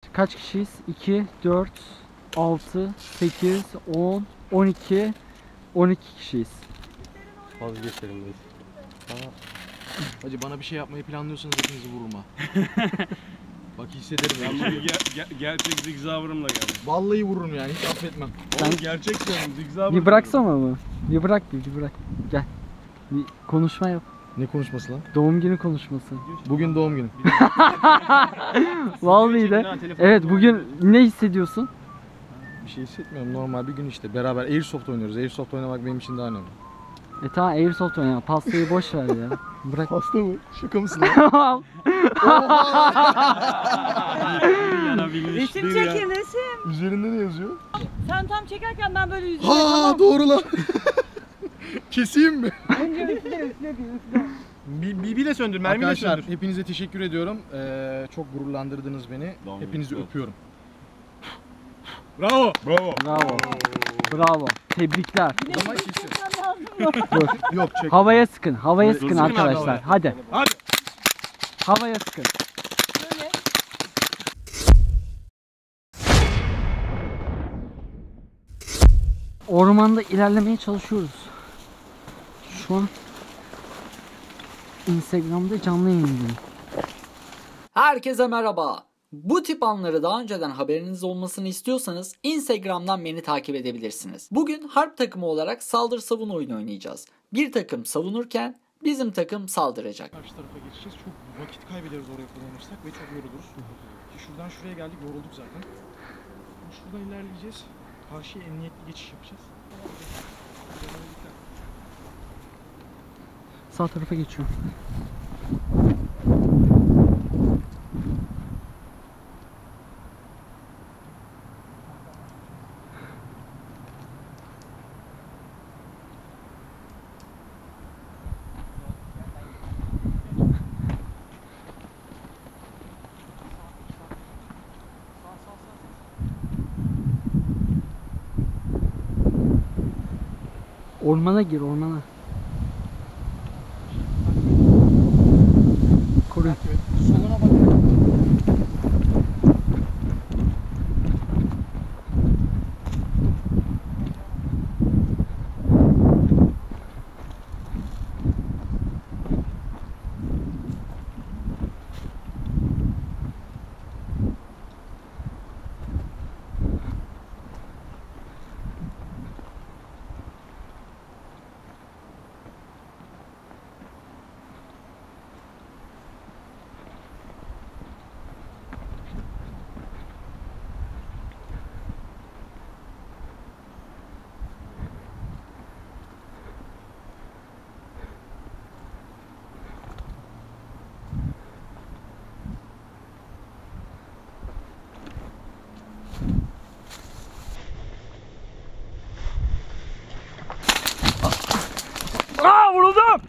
kaç kişiyiz? 2, 4, 6, 8, 10, 12, 12 kişiyiz. Vazgeçelim biz. Hacı bana bir şey yapmayı planlıyorsanız hepinizi vururum ha. Bak hissederim Ben öyle bugün şeyi. gerçek zigzavurumla geldim. Vallahi vururum yani, hiç affetmem. Oğlum gerçek söylüyorum, zigzavur. Bir bıraksana mı? Bir bırak, bir bırak. Gel. Bir konuşma yap. Ne konuşması lan? Doğum günü konuşması. Bugün doğum günüm. Vallahi de. Evet, bugün ne hissediyorsun? Bir şey hissetmiyorum, normal bir gün işte. Beraber Airsoft oynuyoruz. Airsoft oynamak benim için daha önemli. Tamam, Airsoft oyna. Pastayı boş ver ya. Bırak. Hasta mı? Şaka mısın lan? Resim çekin resim. Üzerinde ne yazıyor? Sen tam çekerken ben böyle yüzüme Ha doğru lan. Keseyim mi? Önce üfle Bir de söndür, mermi de Arkadaşlar söndür. hepinize teşekkür ediyorum. Çok gururlandırdınız beni. Doğum Hepinizi günü. öpüyorum. Bravo. Bravo. Bravo. Bravo. Tebrikler. Zaman kesin. Dur. Yok çek. Havaya sıkın. Havaya sıkın sıkın abi arkadaşlar. havaya. Hadi. Hadi. Havaya sıkın. Böyle. Ormanda ilerlemeye çalışıyoruz. Şu an Instagram'da canlı yayındayım. Herkese merhaba. Bu tip anları daha önceden haberiniz olmasını istiyorsanız Instagram'dan beni takip edebilirsiniz. Bugün harp takımı olarak saldır savun oyunu oynayacağız. Bir takım savunurken bizim takım saldıracak. Karşı tarafa geçeceğiz. Çok vakit kaybederiz oraya kullanırsak ve çok yoruluruz. Şuradan şuraya geldik, yorulduk zaten. Şuradan ilerleyeceğiz. Karşıya emniyetli geçiş yapacağız. Sağ tarafa geçiyorum. Ormana gir, ormana. Koru. Soluna bak. Aa, vuruldum.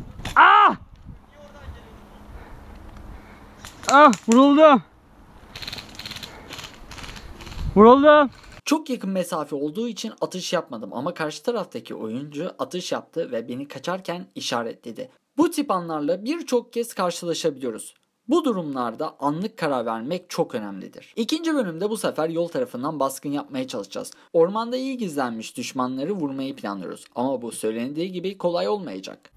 Vuruldum. Vuruldum. Çok yakın mesafe olduğu için atış yapmadım ama karşı taraftaki oyuncu atış yaptı ve beni kaçarken işaretledi. Bu tip anlarla birçok kez karşılaşabiliyoruz. Bu durumlarda anlık karar vermek çok önemlidir. İkinci bölümde bu sefer yol tarafından baskın yapmaya çalışacağız. Ormanda iyi gizlenmiş düşmanları vurmayı planlıyoruz ama bu söylendiği gibi kolay olmayacak.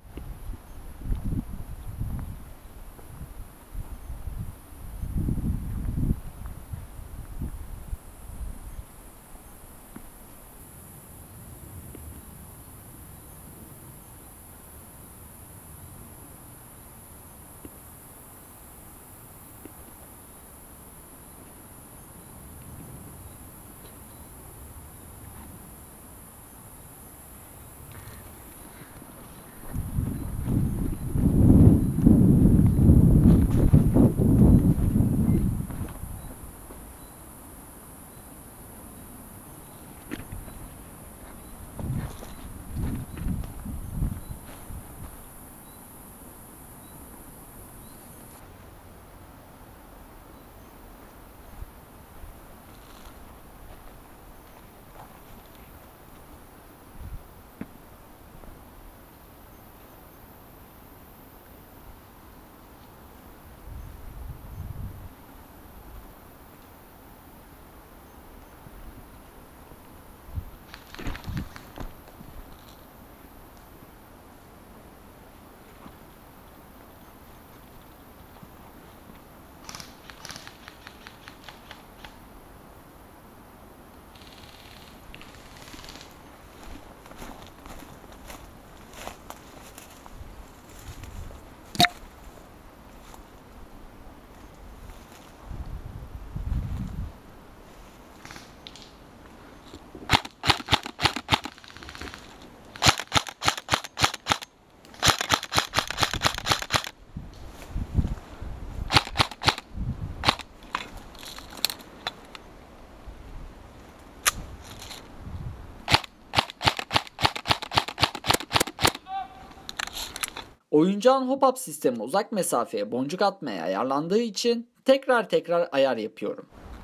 Oyuncağın hop-up sistemi uzak mesafeye boncuk atmaya ayarlandığı için tekrar ayar yapıyorum.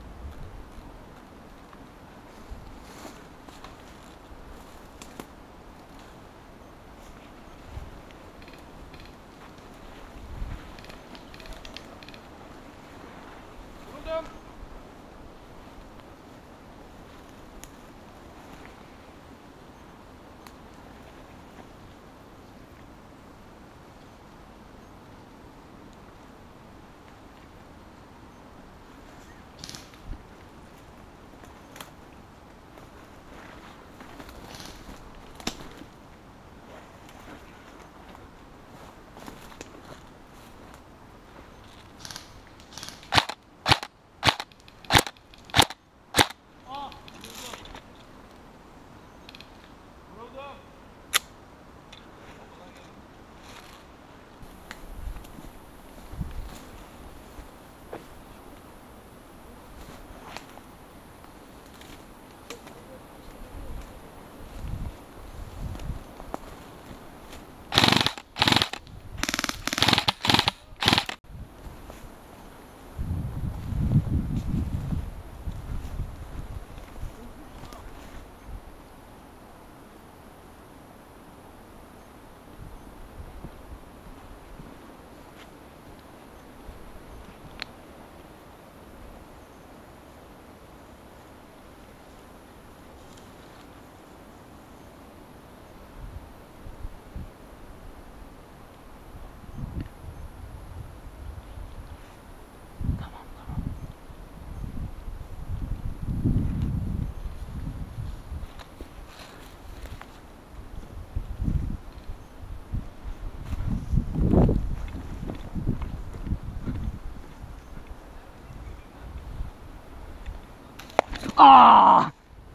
Ah!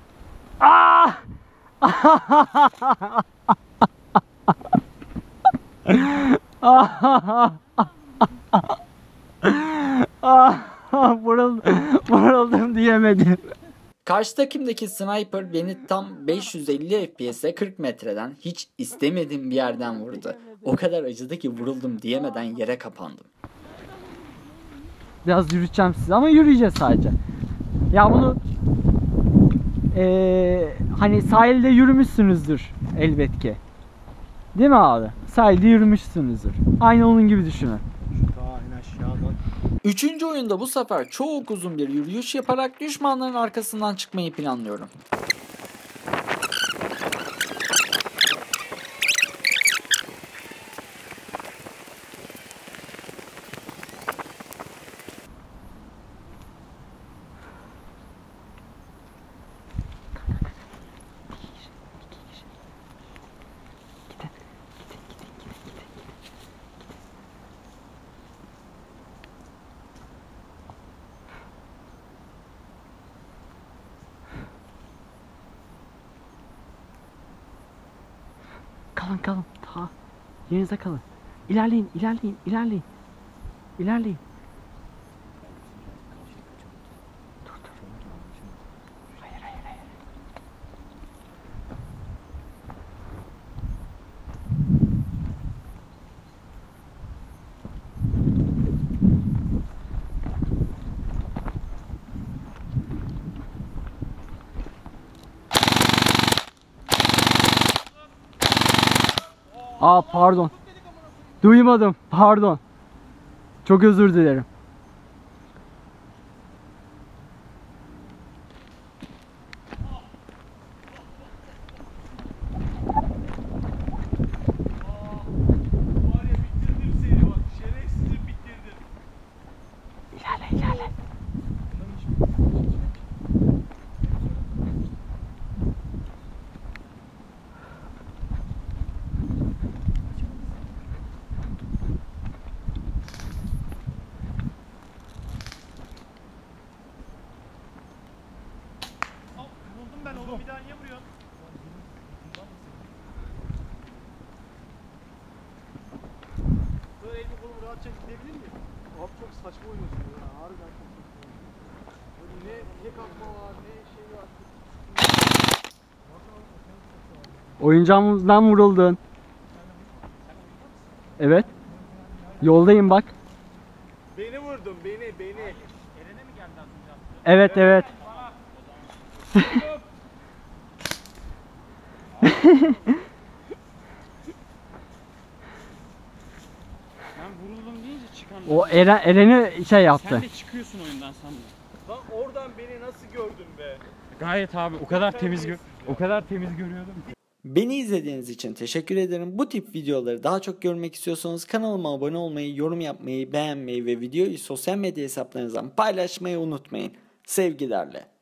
Ah! Vuruldum diyemedim. Karşı takımdaki sniper beni tam 550 FPS'e 40 metreden hiç istemediğim bir yerden vurdu. O kadar acıdı ki vuruldum diyemeden yere kapandım. Biraz yürüteceğim sizi ama yürüyeceğiz sadece. Ya bunu hani sahilde yürümüşsünüzdür elbet ki. Değil mi abi? Sahilde yürümüşsünüzdür. Aynı onun gibi düşünün. Üçüncü oyunda bu sefer çok uzun bir yürüyüş yaparak düşmanların arkasından çıkmayı planlıyorum. Kalın. Ta. Yerinizde kalın. İlerleyin. İlerleyin. Dur. Hayır. Pardon. Duymadım. Pardon. Çok özür dilerim. İlerle. Buldum ben oğlum, bir daha niye vuruyorsun? Böyle elimi kolumu rahatça gidebilir miyim? Abi çok saçma oynuyorsun ya, harbiden çok saçma oynuyorsun. Ne kalkma var, ne şey var. Oyuncağımızdan vuruldun. Evet. Yoldayım bak. Beni vurdun beni. Evet evet. Ben vuruldum deyince çıkan. O Eren'i şey yaptı. Sen de çıkıyorsun oyundan sandım. Lan oradan beni nasıl gördün be? Gayet abi o kadar temiz görüyordum ki. Beni izlediğiniz için teşekkür ederim. Bu tip videoları daha çok görmek istiyorsanız kanalıma abone olmayı, yorum yapmayı, beğenmeyi ve videoyu sosyal medya hesaplarınızdan paylaşmayı unutmayın. Sevgilerle.